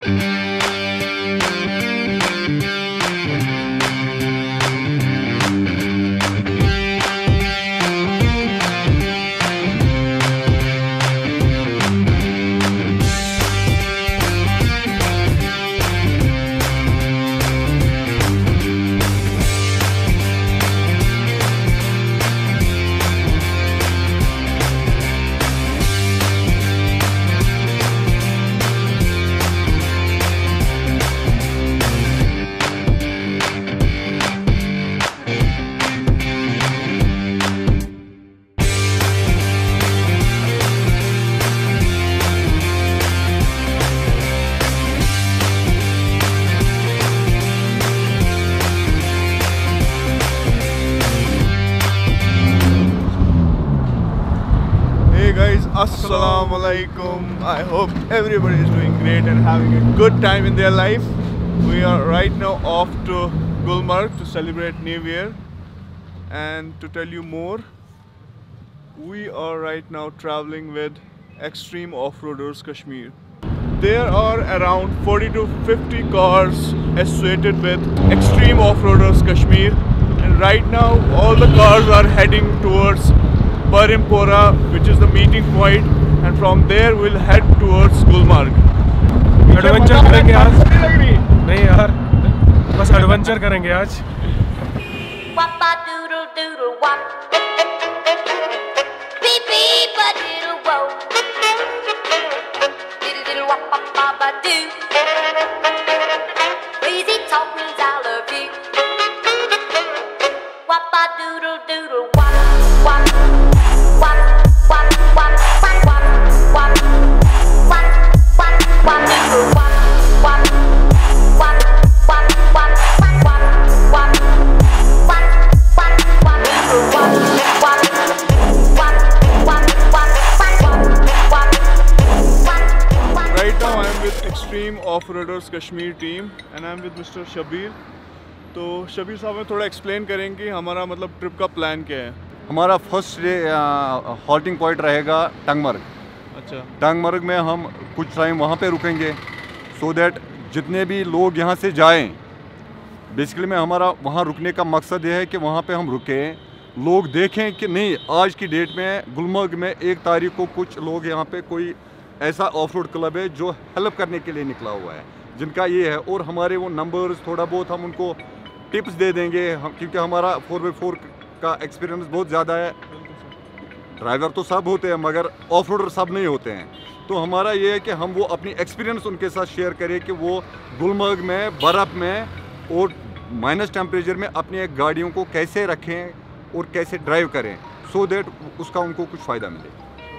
Assalamu alaikum. I hope everybody is doing great and having a good time in their life. We are right now off to Gulmarg to celebrate New Year. And to tell you more, we are right now traveling with Extreme Off-Roaders Kashmir. There are around 40 to 50 cars associated with Extreme Off-Roaders Kashmir. And right now all the cars are heading towards Barimpora, which is the meeting point, and from there we'll head towards Gulmarg. Adventure करेंगे आज? नहीं यार, बस adventure करेंगे आज. Extreme Off-Roaders Kashmir team and I'm with Mr. Shabir. तो शबीर साहब में थोड़ा एक्सप्लेन करेंगे हमारा मतलब ट्रिप का प्लान क्या है. हमारा फर्स्ट डे हॉल्टिंग पॉइंट रहेगा टंगमर्ग. अच्छा. टंगमर्ग में हम कुछ टाइम वहाँ पे रुकेंगे सो दैट जितने भी लोग यहाँ से जाएं, बेसिकली में हमारा वहाँ रुकने का मकसद ये है कि वहाँ पे हम रुकें, लोग देखें कि नहीं आज की डेट में गुलमर्ग में 1 तारीख को कुछ लोग यहाँ पे कोई ऐसा ऑफ रोड क्लब है जो हेल्प करने के लिए निकला हुआ है, जिनका ये है. और हमारे वो नंबर्स थोड़ा बहुत हम उनको टिप्स दे देंगे हम, क्योंकि हमारा 4x4 का एक्सपीरियंस बहुत ज़्यादा है. ड्राइवर तो सब होते हैं मगर ऑफ रोडर सब नहीं होते हैं. तो हमारा ये है कि हम वो अपनी एक्सपीरियंस उनके साथ शेयर करें कि वो गुलमर्ग में बर्फ़ में और माइनस टेम्परेचर में अपनी गाड़ियों को कैसे रखें और कैसे ड्राइव करें सो दैट उसका उनको कुछ फ़ायदा मिले.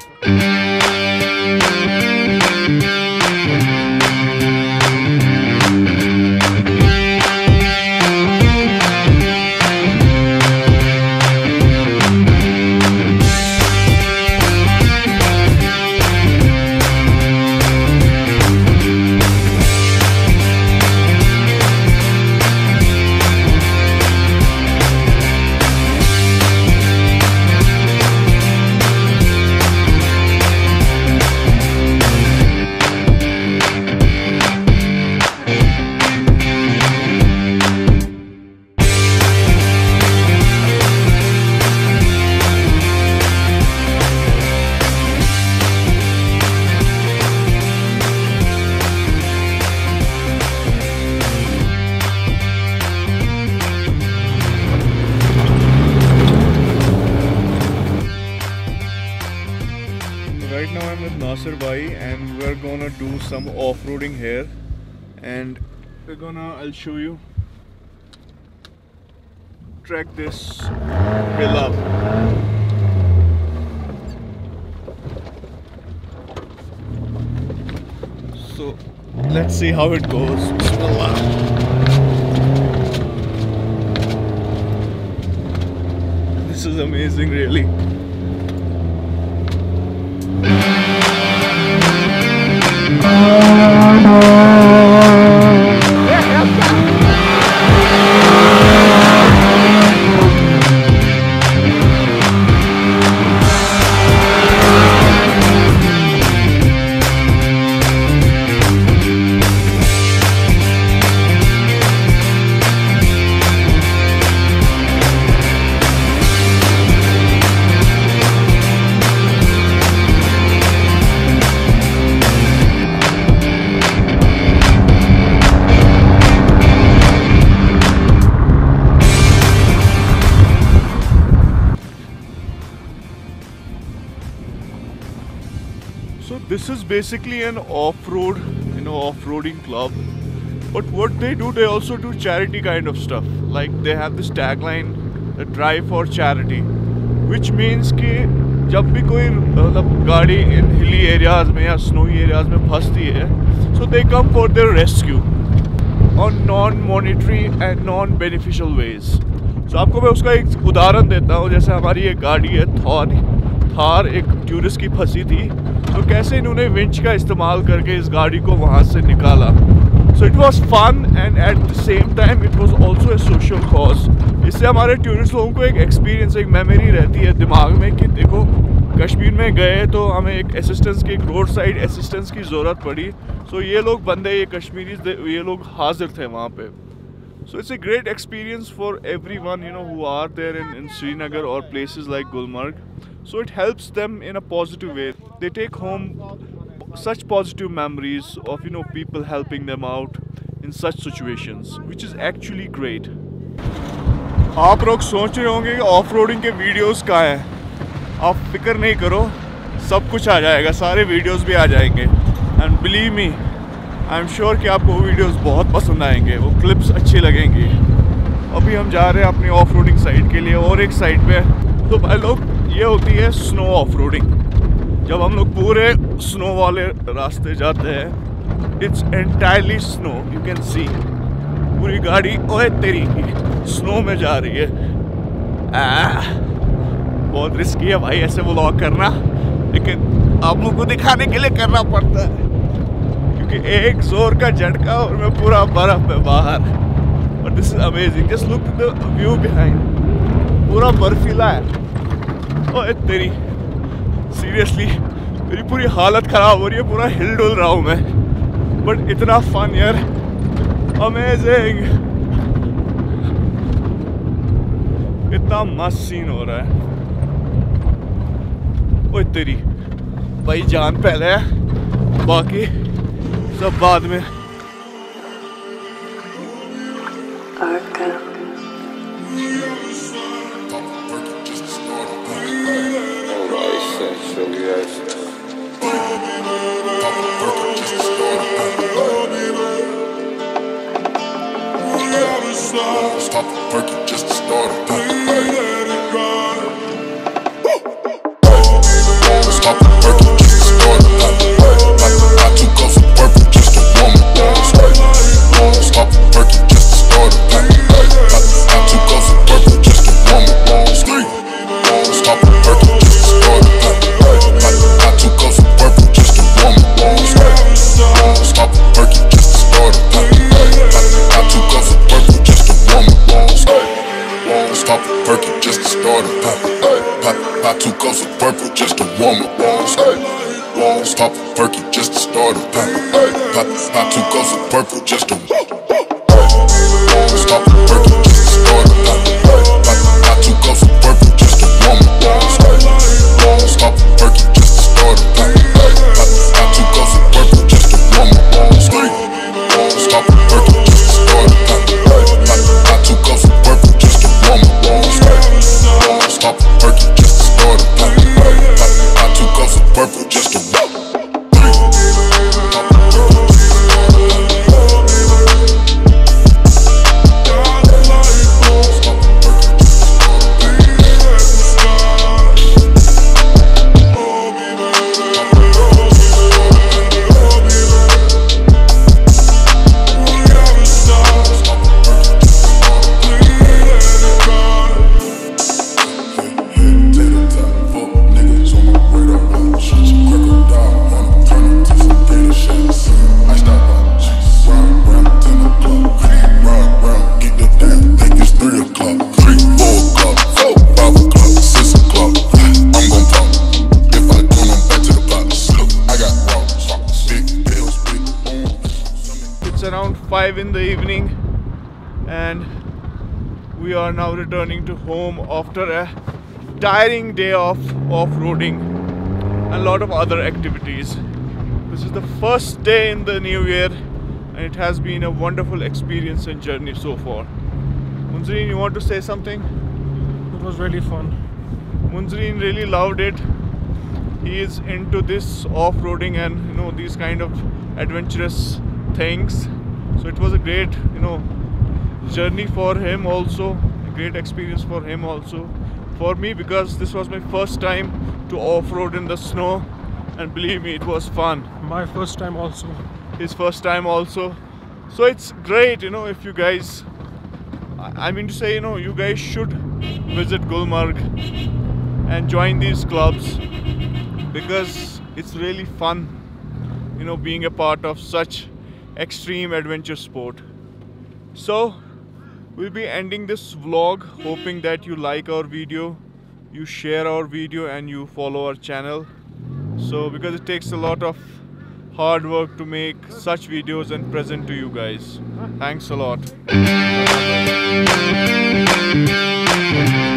Right now I'm with Nasir Bhai and we're gonna do some off-roading here, and I'll show you, track this hill up. So let's see how it goes. Bismillah. This is amazing, really. this is basically an off-road, off-roading club. But what they do, they also do charity kind of stuff. Like they have this tagline, the Drive for Charity, which means कि जब भी कोई मतलब गाड़ी in hilly areas में या snowy areas में फंसती है, so they come for their rescue on non-monetary and non-beneficial ways. So आपको मैं उसका एक उदाहरण देता हूँ. जैसे हमारी एक गाड़ी है थार एक टूरिस्ट की फंसी थी, तो कैसे इन्होंने विंच का इस्तेमाल करके इस गाड़ी को वहाँ से निकाला. So it was fun and at the same time it was also a social cause. इससे हमारे टूरिस्ट लोगों को एक एक्सपीरियंस, एक मेमोरी रहती है दिमाग में कि देखो कश्मीर में गए तो हमें एक असिस्टेंस की, एक रोड साइड असिस्टेंस की ज़रूरत पड़ी. सो ये लोग बंदे, ये कश्मीरीज, ये लोग हाजिर थे वहाँ पे. So it's a great experience for everyone, who are there in Srinagar or places like Gulmarg. So it helps them in a positive way. They take home such positive memories of, people helping them out in such situations, which is actually great. आप लोग सोच रहे होंगे कि off roading के videos कहाँ हैं. आप फिक्र नहीं करो, सब कुछ आ जाएगा, सारे वीडियोस भी आ जाएंगे. And believe me, I am sure कि आपको वो वीडियोस बहुत पसंद आएंगे, वो क्लिप्स अच्छी लगेंगी. अभी हम जा रहे हैं अपनी ऑफ रोडिंग साइड के लिए और एक साइड पे. तो भाई लोग, ये होती है स्नो ऑफ रोडिंग. जब हम लोग पूरे स्नो वाले रास्ते जाते हैं, it's entirely snow, you can see. पूरी गाड़ी ओए तेरी स्नो में जा रही है. बहुत रिस्की है भाई ऐसे व्लॉग करना, लेकिन आप लोगों को दिखाने के लिए करना पड़ता है, क्योंकि एक जोर का झटका और मैं पूरा बर्फ में बाहर. But this is amazing, just look the view behind. पूरा बर्फीला है. ओए तेरी, सीरियसली मेरी पूरी हालत ख़राब हो रही है, पूरा हिल डुल रहा हूँ मैं. बट इतना फन यार, अमेजिंग, इतना मस्त सीन हो रहा है. ओए तेरी भाई, जान पहले है, बाकी सब बाद में. Stop the perky just to start a Stop the perky just to start a I took off some purple just to warm up. Stop the perky just to start a I took off some purple just to warm up. Stop the perky just to start a I took off some purple just to warm up. Stop the perky just to start a I took off some purple just to warm up. Stop the perky just to start a I took off some purple just to warm up. Stop the perky just to start a I took off some purple just to stop the perky just to start a I took off some purple just to warm up. Stop the perky just to start a I took off some purple just to warm up. Stop the perky just to start a I took off some purple just to warm up. Stop the perky just to start a I took off some purple just to warm up. Around 5 in the evening and we are now returning to home after a tiring day of off-roading and a lot of other activities. This is the first day in the new year and it has been a wonderful experience and journey so far. Munzreen, you want to say something? It was really fun. Munzreen really loved it. he is into this off-roading and these kind of adventurous things. So it was a great journey for him also, a great experience for him also, for me, because this was my first time to off-road in the snow, and believe me, it was fun. My first time also. His first time also. So it's great, if you guys, I mean to say, you guys should visit Gulmarg and join these clubs, because it's really fun, being a part of such extreme adventure sport. So we'll be ending this vlog, hoping that you like our video, you share our video, and you follow our channel. So because it takes a lot of hard work to make such videos and present to you guys. Thanks a lot.